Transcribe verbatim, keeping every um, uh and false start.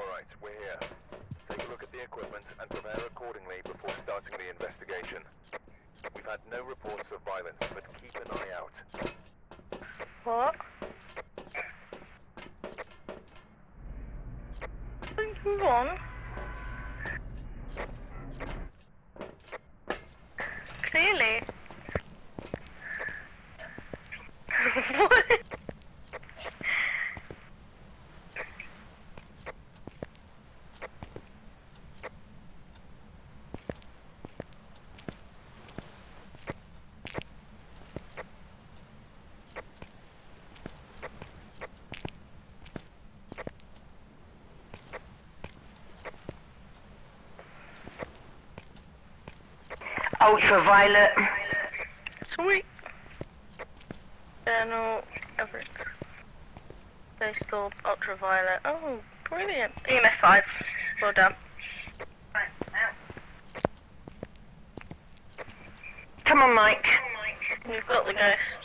Alright, we're here. Take a look at the equipment and prepare accordingly before starting the investigation. We've had no reports of violence, but keep an eye out. What? Move on. Clearly. What? Ultraviolet. Sweet. Journal Everett. Based on ultraviolet. Oh, brilliant. E M F five. Well done. Come on, Mike. You've got the ghost.